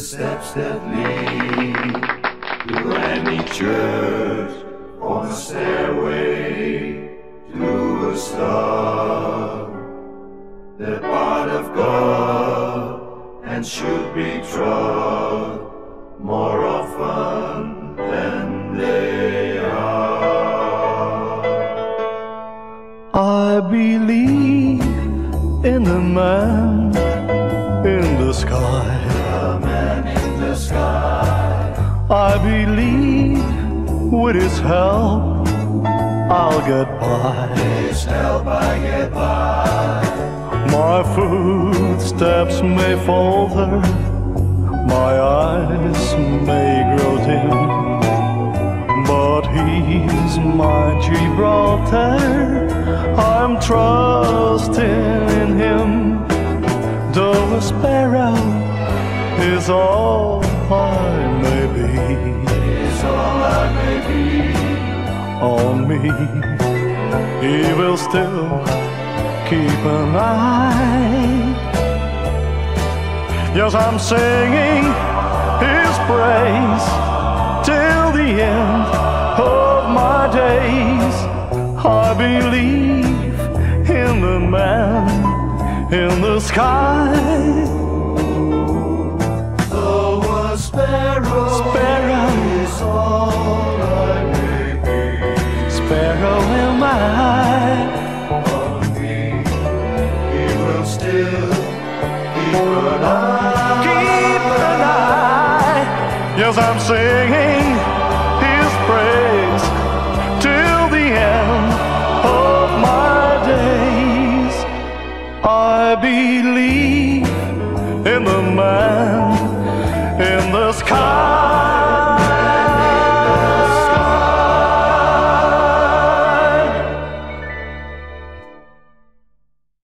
steps that lead to any church, or the stairway to a star. They're part of God and should be trod more often than they are. I believe in the man in the sky. The man in the sky. I believe with his help I'll get by. His help I get by. My footsteps may falter, my eyes may grow dim, but he's my Gibraltar, I'm trusting in him. Though a sparrow is all I may be, Is all I may be. on me he will still keep an eye. Yes, I'm singing his praise till the end of my days. I believe in the man in the sky. Though a sparrow is all I may be, Sparrow am I. on me he will still keep an eye. Keep an eye. Yes, I'm singing his praise till the end of my days. I believe in the man in the sky.